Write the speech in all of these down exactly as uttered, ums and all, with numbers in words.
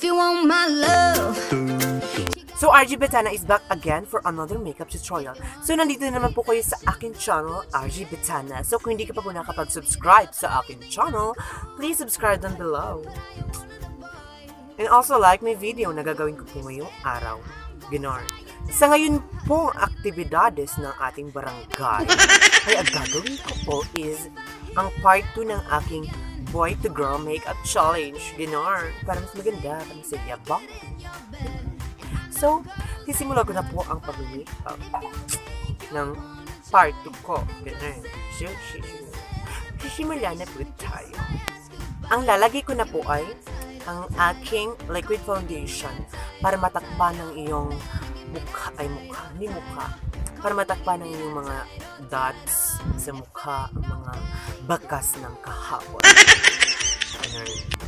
If you want my love. So, R G Betana is back again for another makeup tutorial. So, nandito naman po kayo sa akin channel, R G Betana. So, kung hindi ka pa po nakapag-subscribe sa akin channel, please subscribe down below. And also like my video na gagawin ko po ngayong araw. Ganon. Sa ngayon pong aktibidades ng ating barangay, ay ang gagawin ko po is ang part two ng aking boy to girl makeup challenge. Ganon. Para mas maganda, para mas yabang. So, sisimula ko na po ang pag-makeup ng part two ko. Ganun. So, sisimula na po tayo. Ang lalagay ko na po ay ang aking liquid foundation para matakpan ng iyong mukha, ay mukha, hindi mukha. Para matakpan ng iyong mga dots sa mukha, ang mga bakas ng kahapon. Ganun.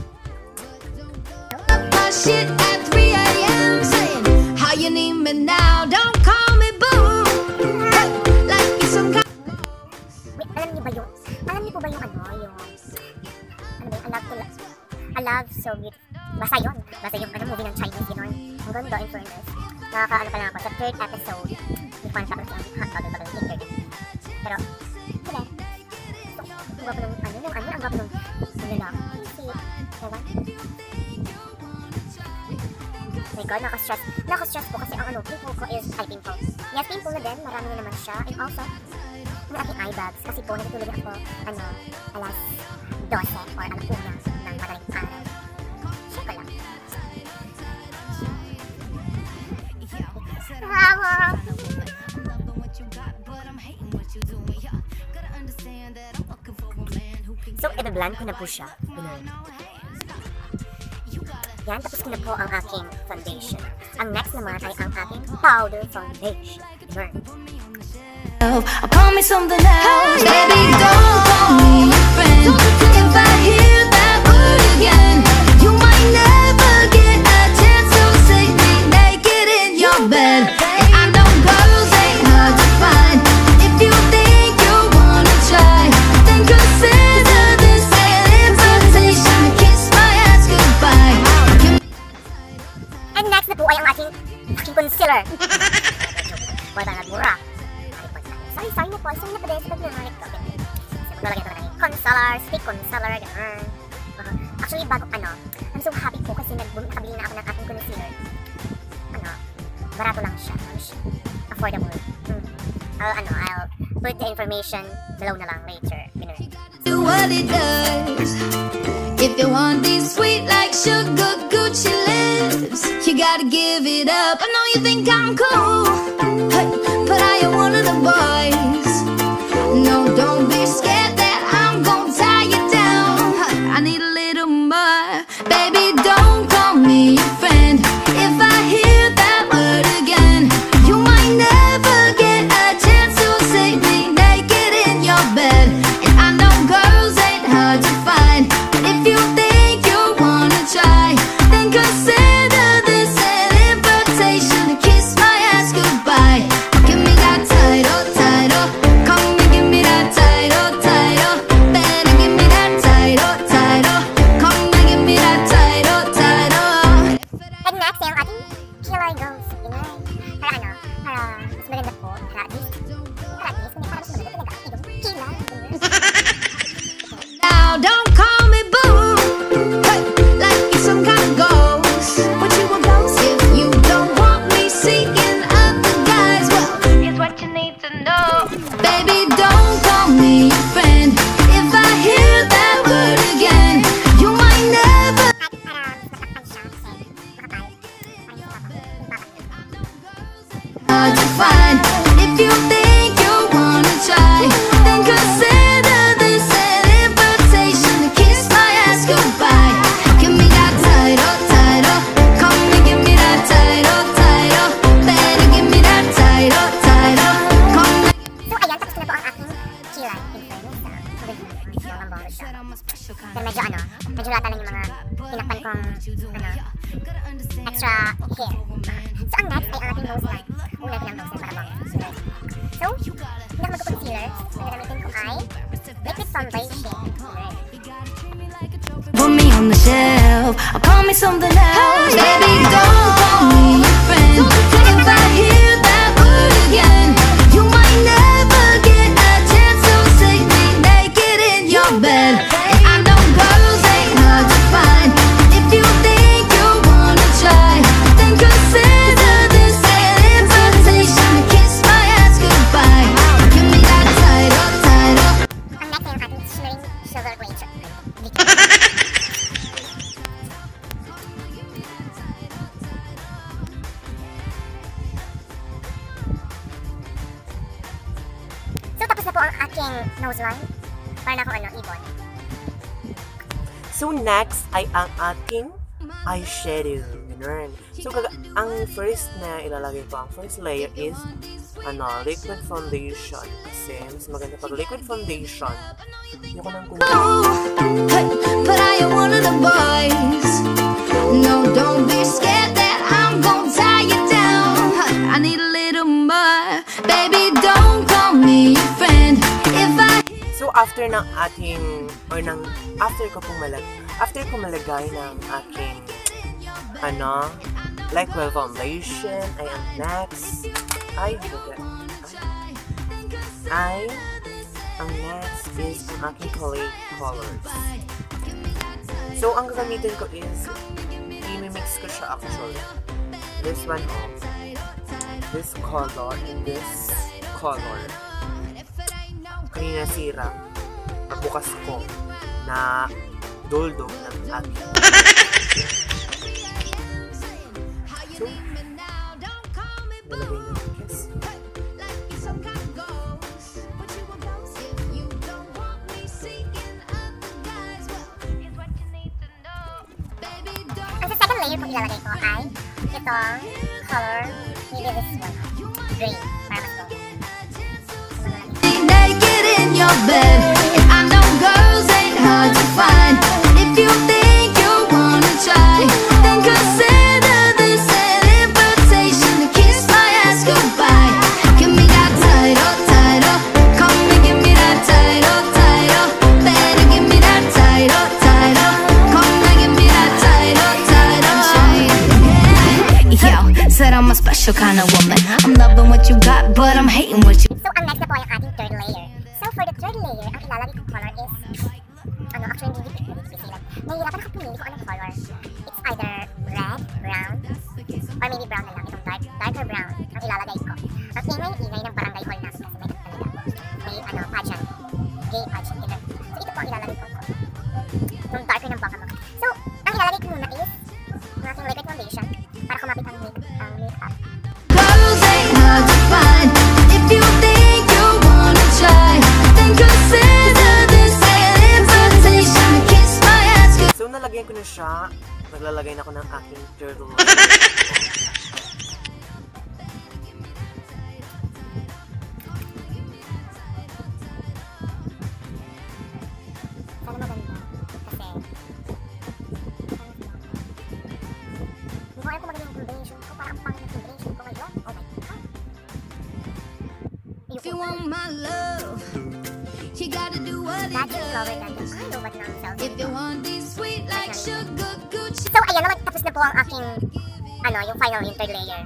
Shit at three A M saying how you need me now, don't call me boo. Like you some kind. Wait, alam niyo ba yung alam niyo po ba yung ano yung ano ba yung I love to love I love so beautiful. Basta yun, basta yung ano movie ng Chinese yun. Ang ganda in fairness. Nakakaano pa lang ako sa third episode. Hindi pa nakapag sa hot bagal bagal ng internet. Pero sila ang gwapo ng ano yung ano ang gwapo ng lalaki. Diba? Oh my God, naka-stress. Naka-stress po kasi ang ano, pimple ko is eye pimple. Yes, pimple na din. Marami na naman siya. And also, ang aking eye bags. Kasi po, natutulog ako, ano, alas dose or alas una ng madaling araw. Check ko lang. So, i-blend ko na po siya. Blend. Yan, tapos ko na po ang aking foundation. Ang next naman ay ang aking powder foundation. Burn. I promise something else. Baby, don't call me your friend. If I hear that word again, you might never get a chance to see me naked in your bed. And I know girls ain't hard to find. If you think you wanna try, then consider this an invitation to kiss my ass goodbye. And next na po ay ang aking aking concealer. Wala ba nagbura? Sorry, sorry na po. Sorry na po din sa pag-nangalik ko. Maglalagay ito na ng concealer, stick concealer, gano'n. Actually, bago ano, I'm so happy po kasi nakabili na ako ng aking concealer. Ano, barato lang siya. Affordable. Hmm. I'll, ano, I'll put the information below na lang later. Gano'n. Do what it does. If you want these sweet like sugar Gucci lips, you gotta give it up. I know you think I'm cool, hey, but I am one of the boys. No, don't be scared that I'm gonna tie you down. I need a little more. Baby, don't call me your friend. If I hear that word again, you might never get a chance to see me naked in your bed. And I know girls ain't hard to find. If you think you wanna try, then consider this an invitation to kiss my ass goodbye. Give me that title, title. Come and give me that title, title. Better give me that title, title. Come and give me that title, title. And next ay ang ating killer goals. Gano'n. Para ano, para mas maganda po. Para at least, para at least, para mas maganda talaga ang iyong killer. Now don't call me boo, hey, like you're some kind of ghost. What you a ghost? If you don't want me seeking other guys, well, here's what you need to know. Baby, don't call me your friend. If I hear that word again, you might never. Hard to find. If you think you wanna try, then consider this an invitation to kiss my ass goodbye. Give me that title, title. Come and give me that title, title. Better give me that title, title. Come and... So ayan, tapos na po ang aking killer. In fairness, ah, maganda. Yung ambang siya. Pero medyo ano, medyo lata lang yung mga tinakpan kong, ano, extra hair. So ang next ay ang ating nose line. Kung natin ang nose line para bang. So, hindi ako mag-concealer. Ang gagamitin ko ay liquid foundation. Put me on the shelf. Or call me something else. Baby, don't call me your friend. If I hear that word again, you might never get a chance to see me naked in your bed. And I know girls ain't hard to find. If you think you wanna try, then consider this an invitation to kiss my ass goodbye. Give me that title, title. Ang next na yung ating shimmering silver glacier. So tapos na po ang aking nose line. Para na akong ano, ibon. So, next ay ang ating eyeshadow. Ganun. So, gaga- ang first na ilalagay ko, ang first layer is ano, liquid foundation. Kasi, mas maganda pag liquid foundation. Hindi ko nang kumuha. Hey, but I am one of the boys. No, don't be scared that I'm gonna tie you down. I need a little more. Baby, don't call me your friend. If I So, after ng ating, or ng, after ko pong malag, after ko malagay ng aking, ano, liquid foundation, ay ang next, ay, ay, ay, ang next is ang aking color colors. So, ang gagamitin ko is, i-mix ko siya actually. This one, oh, this color, and this color. Kanina sira, nabukas ko na duldo ng aking. So, nalagay na yung kiss. Ang sa second layer kung ilalagay ko ay itong color, maybe this one, green, para mas gold. naked in your bed, and I know girls ain't hard to find. If you think you wanna try, then consider this an invitation to kiss my ass goodbye. Give me that title, title. Come and give me that title, title. Better give me that title, title. Come and give me that title, title. Yo, said I'm a special kind of woman. I'm loving what you got, but I'm hating what you. So, ang next na po ay ang ating third layer. So, for the third layer, ang ilalagay kong color is, ano, actually, hindi hindi hindi pisilan. Nahihirapan ako pumili kung anong color. It's either red, brown, or maybe brown na lang. Itong dark, darker brown ang ilalagay ko. Ang ingay-ingay ng barangay hall namin kasi may talaga. May, ano, pageant. Gay pageant. Ganun. So, ito po ang ilalagay ko. Yung darker ng baka mo. So, ang ilalagay ko muna is, ang ating liquid foundation para kumapit ang make- ang makeup. Girls ain't hard to find. If you think you wanna try, then consider this an invitation to kiss my ass goodbye. So, nalagyan ko na siya. Naglalagay na ako ng aking turtle. Sana maganda. Kasi, hindi ko alam kung maganda yung foundation ko. Parang ang pangit ng foundation ko ngayon. Oh my God. If you want my love, you gotta do what it That is lower than does. the I know what ng cells. If you want these sweet like sugar Gucci. So, ayan naman. Tapos na po ang aking, ano, yung final, yung third layer.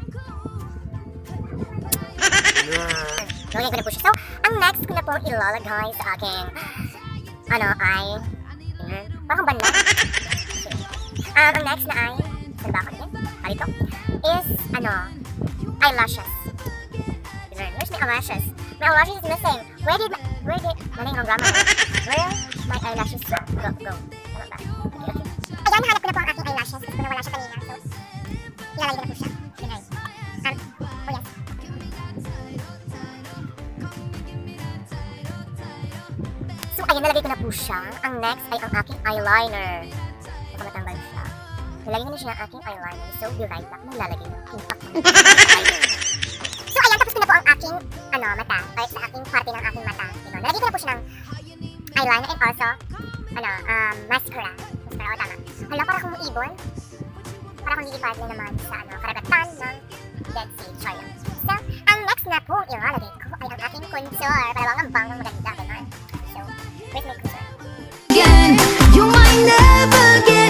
Yeah. Lagyan ko na po siya. So, ang next ko na po ilalagay sa aking, ano, ay, hmm, parang banda. Um, ang next na ay, saan ba ako din? Ah, dito. Is, ano, eyelashes. Ganun. Where's my eyelashes? My eyelashes is missing. Where did, my, where did, ano yung grammar? Where my eyelashes go? Go. Tama ba? Okay, okay. Ayan, nahanap ko na po ang aking eyelashes. Kasi nawala siya kanina. So, ilalagay ko na po siya. Ganun. Um, oh yes. So, ayan, nalagay ko na po siya. Ang next ay ang aking eyeliner. Baka matanggal siya. Nalagay ko na siya ang aking eyeliner. So, be right back. Maglalagay ng impact ng eyeliner. So, ayan, tapos ko na po ang aking, ano, mata. Or sa aking parte ng aking mata. Diba? Nalagay ko na po siya ng eyeliner and also, ano, um, mascara. Mascara, o tama. Hala, para kung ibon. Para kung lilipad na naman sa, ano, karagatan ng Dead Sea China. So, ang next na po ilalagay ko ay ang aking contour. Para bang ang bang ng maganda. Ganun. So, where's my contour? Again, you might never get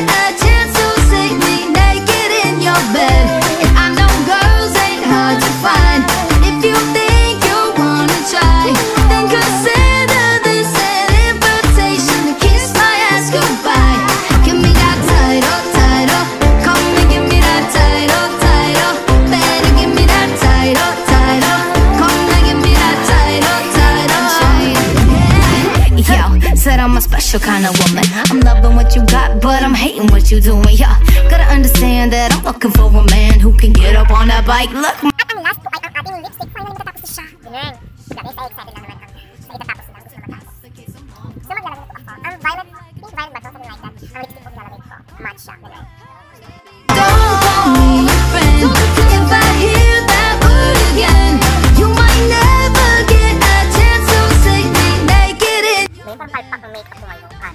kind of woman. I'm loving what you got, but I'm hating what you doing. Yeah, gotta understand that I'm looking for a man who can get up on that bike. Look. At ang last po ay ang ating lipstick. Finally, matatapos na siya. Ganun. Grabe, so excited lang naman ang sa itatapos na lang. Gusto na matapos. So, maglalagay po ako. Ang violet, pink violet ba ito? Something like that. Ang lipstick po nilalagay ko. Match siya. Ganun. Don't call me your friend. If I hear that word again, you might never get a chance to see me naked in. Ngayon, parang palpak ang makeup ko ngayong araw.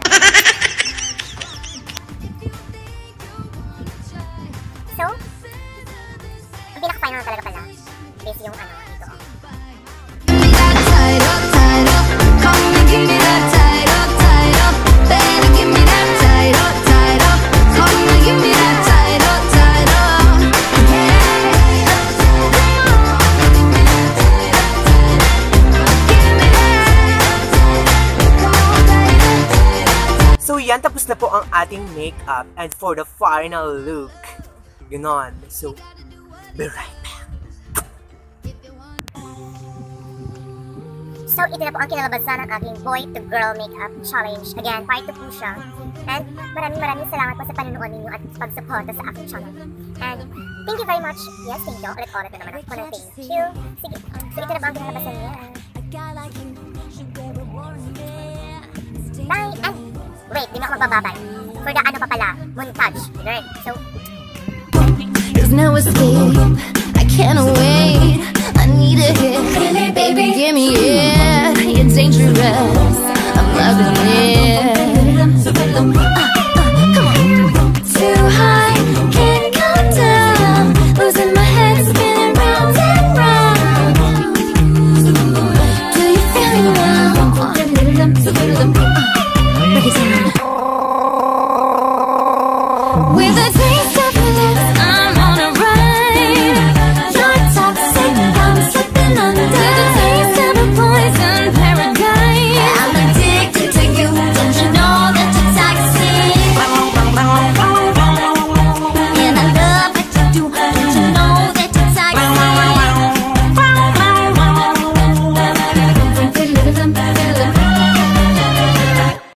So, ang pinaka-final na talaga pala is yung ano, dito. Give me that tight up, tight up. Come and give me that tight up, tight up. Baby, give me that tight up, tight up. Come and give me that tight up, tight up. So yan, tapos na po ang ating makeup. And for the final look, ganon. So, be right back. So, ito na po ang kinalabasan ng aking boy to girl makeup challenge. Again, part two po siya. And maraming maraming salamat po sa panonood ninyo at pagsuporta sa aking channel. And thank you very much. Yes, thank you. Ulit-ulit na naman ako ng thank you. Sige. So, ito na po ang kinalabasan niya. Bye! And wait, di na ako magbababay. For the ano pa pala, montage. Learn. So, There's no escape, I can't wait. I need a hit, baby, give me it. You're dangerous, I'm loving it.